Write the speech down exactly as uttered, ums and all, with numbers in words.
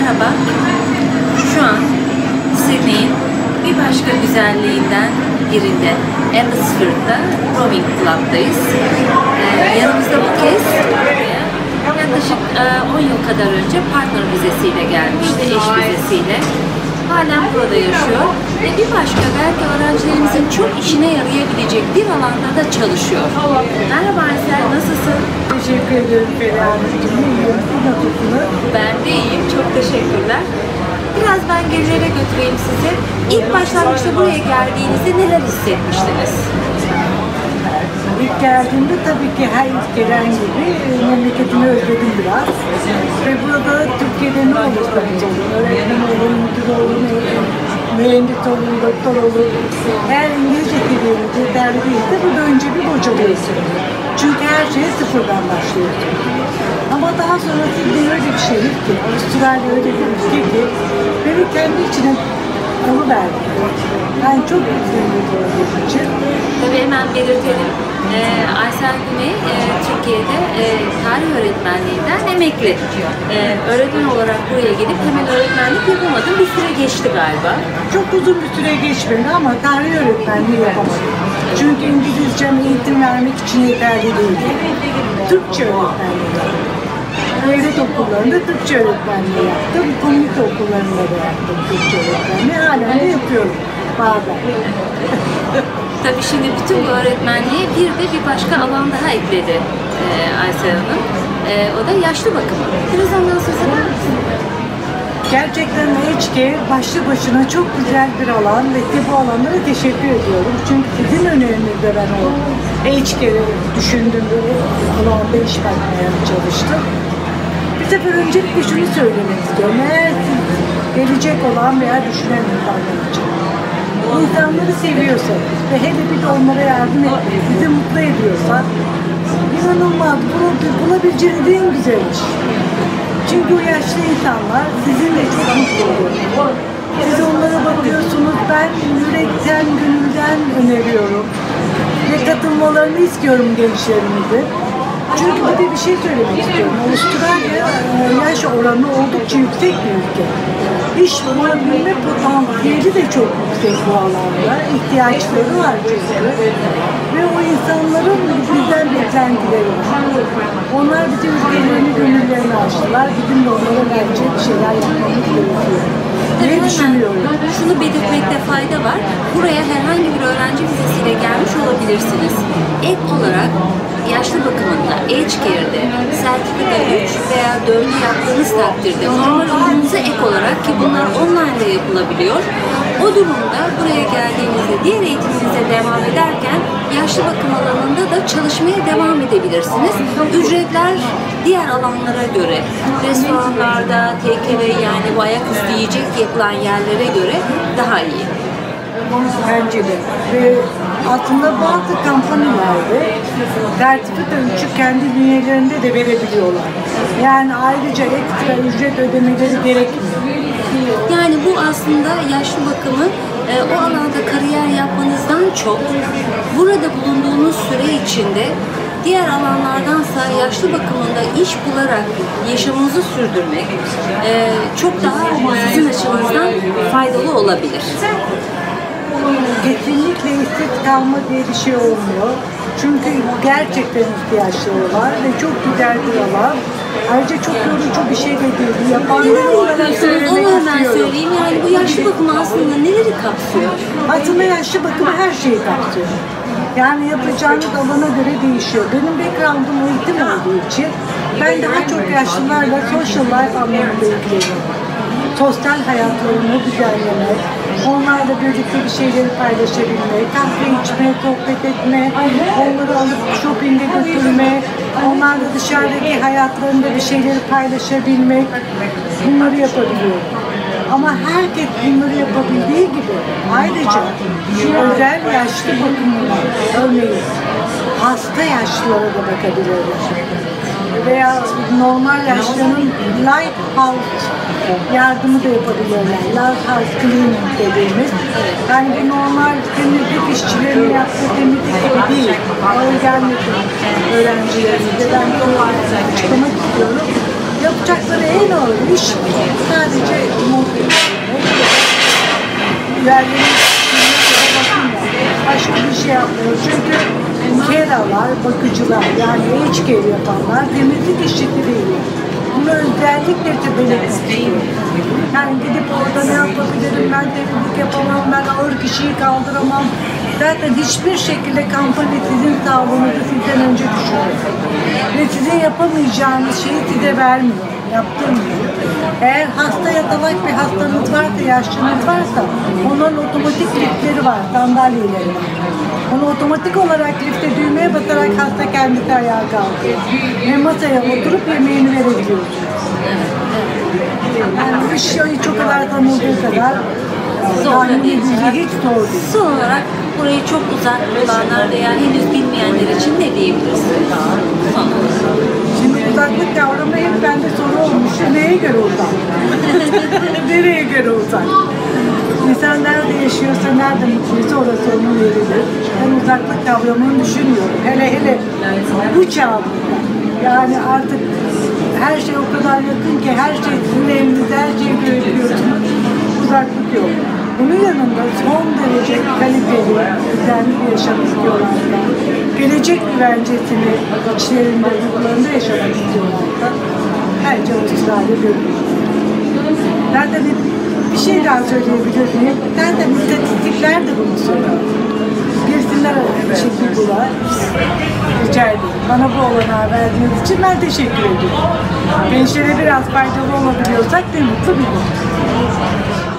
Merhaba, şu an Sydney'in bir başka güzelliğinden birinde, Abbotsford'da Rowing Club'dayız. Ee, yanımızda bu kez buraya yaklaşık on yıl kadar önce partner vizesiyle gelmişti, eş vizesiyle. Halen burada yaşıyor ve bir başka belki öğrencilerimizin çok işine yarayabilecek bir alanda da çalışıyor. Merhaba Aysel, nasılsın? Teşekkür ederim Feriha Hanımcığım. Nasılsınız? Ben de iyiyim, çok teşekkürler. Biraz ben gerilere götüreyim sizi. İlk başlangıçta buraya geldiğinizde neler hissetmiştiniz? İlk geldiğimde tabii ki her ilk gelen gibi memleketimi özledim biraz. Ve burada Türkiye'de ne olursanız olun, öğretmen olun, müdür olun, mühendis olun, doktor olun, eğer İngilizce seviyeniz yeterli değilse burada önce bir bocalıyorsunuz. Çünkü her şeye sıfırdan başlıyorsunuz. Ama daha sonra Sydney öyle bir şehir ki, Avustralya öyle bir ülke ki, beni kendi içine alıverdi. Yani çok mutluyum bu için. Tabii hemen belirtelim. Ee, Aysel Güney e, Türkiye'de e, tarih öğretmenliğinden emekli. E, öğretmen olarak buraya gelip hemen öğretmenlik yapamadım. Bir süre geçti galiba. Çok uzun bir süre geçmedi ama tarih öğretmenliği yapamadım. Çünkü İngilizcem eğitim vermek için yeterli değildi. Türkçe öğretmenliği yaptım. Devlet okullarında Türkçe öğretmenliği yaptım. Komünite okullarında da yaptım Türkçe öğretmenliği. Halen de yapıyorum bazen. Tabii şimdi bütün bu öğretmenliğe bir de bir başka alan daha ekledi e, Aysel Hanım. E, o da yaşlı bakımı. Biraz ondan söz eder misin? Gerçekten Aged Care başlı başına çok güzel bir alan ve bu alanlara teşekkür ediyorum. Çünkü sizin önerinizde ben o Aged Care'i düşündüm, böyle alanda iş bakmaya çalıştım. Bir sefer öncelikle şunu söylemek istiyorum. Eğer siz gelecek olan veya düşünen insanlar için İnsanları seviyorsanız ve hele bir de onlara yardım etmeyi sizi mutlu ediyorsa inanılmaz, bulabileceğiniz en güzel iş. Çünkü o yaşlı insanlar sizinle çok mutlu oluyor. Siz onlara bakıyorsunuz, ben yürekten, gönülden öneriyorum ve katılmalarını istiyorum gençlerimizin. Çünkü bir de bir şey söylemek istiyorum. Avustralya yaş oranı oldukça yüksek bir ülke. İş bulabilme potansiyeli de çok yüksek bu alanda. İhtiyaçları var çünkü. Ve o insanların bizden beklentileri var. Onlar bizim ülkelerini, gönüllerini açtılar. Bizim de onlara bence bir şeyler yapmamız gerekiyor. Ne düşünüyorum? Şunu belirtmekte fayda var. Buraya herhangi bir öğrenci vizesiyle gelmiş olabilirsiniz. Ek olarak yaşlı bakımında, Aged Care'de sertifika üç veya dördü yaptığınız takdirde normal okulumuza ek olarak, ki bunlar online de yapılabiliyor. O durumda buraya geldiğinizde diğer eğitiminize devam ederken yaşlı bakım alanında da çalışmaya devam edebilirsiniz. Ücretler diğer alanlara göre, restoranlarda, take-away yani bu ayaküstü yiyecek yapılan yerlere göre daha iyi. Bence de. Ve aslında bazı kampanyalarda sertifika üçü kendi bünyelerinde de verebiliyorlar. Yani ayrıca ekstra ücret ödemeleri gerekmiyor. Yani bu aslında yaşlı bakımı e, o alanda kariyer yapmanızdan çok burada bulunduğunuz süre içinde diğer alanlardansa yaşlı bakımında iş bularak yaşamınızı sürdürmek e, çok daha sizin açınızdan faydalı olabilir. Kesinlikle işsiz kalma diye bir şey olmuyor. Çünkü gerçekten ihtiyaçları var ve çok güzel bir alan. Ayrıca çok yorucu bir şey de değil. Yapanlar olarak söylemek Onu hemen istiyorum. söyleyeyim. Yani bu yaşlı bakımı aslında neleri kapsıyor? Aslında yaşlı bakımı her şeyi kapsıyor. Yani yapacağınız alana göre değişiyor. Benim background'um eğitim olduğu için ben daha çok yaşlılarla social life anlamında ilgileniyorum. Sosyal hayatlarını düzenlemek, onlarla birlikte bir şeyleri paylaşabilmek, kahve içme, sohbet etme, onları alıp shopping'e götürme, onlarla dışarıdaki hayatlarında bir şeyleri paylaşabilmek, bunları yapabiliyorum. Ama herkes bunları yapabildiği gibi ayrıca özel yaşlı bakımına, örneğin hasta yaşlılara da bakabilirler. Veya normal yaşlıların Lighthouse yardımı da yapabilirler. Lighthouse cleaning dediğimiz. Yani bu normal temizlik işçilerinin yaptığı temizlik gibi değil. Ağır gelmesin öğrencilerimize. Ben bunu açıklamak istiyorum. yapacakları en ağır iş sadece mobil. Yerlerin bakım var. Başka bir şey yapmıyor. Çünkü keralar, bakıcılar yani aged care yapanlar temizlik işçisi değil. Bunu özellikle tebelek istiyor. Yani gidip orada ne yapabilirim, ben temizlik yapamam, ben ağır kişiyi kaldıramam. Zaten hiçbir şekilde kampanya sizin sağlığınızı sizden önce düşünüyor. Ve sizin yapamayacağınız şeyi size vermiyor, yaptırmıyor. Eğer hasta yatalak bir hastanız varsa, yaşlınız varsa, onların otomatik liftleri var, sandalyeleri var. Onu otomatik olarak lifte düğmeye basarak hasta kendisi ayağa kalkıyor. Ve masaya oturup yemeğini verebiliyorsunuz. Yani bu iş hiç o kadar tanıldığı kadar Zor da değil. hiç zor değil. Son olarak burayı çok uzak olanlar veya henüz bilmeyenler için ne diyebilirsiniz? Son olarak. Şimdi uzaklık kavramı hep bende soru olmuş. Neye göre uzak? Nereye göre uzak? İnsan nerede yaşıyorsa, nerede mutluysa orası onun yeridir. Ben uzaklık kavramını düşünmüyorum. Hele hele bu çağda. Yani artık her şey o kadar yakın ki, her şey sizin elinizde, her şeyi görebiliyorsunuz. Uzaklık yok. Bunun yanında son derece kaliteli, düzenli bir yaşam istiyorlarsa, gelecek güvencesini içlerinde, duygularında yaşamak istiyorlarsa, bence Avustralya görülür. Zaten bir şey daha söyleyebilir miyim? Zaten istatistikler de bunu söylüyor. Girsinler bir şekilde var. Rica ederim. Bana bu olanağı verdiğiniz için ben teşekkür ediyorum. Gençlere biraz faydalı olabiliyorsak ne mutlu bize.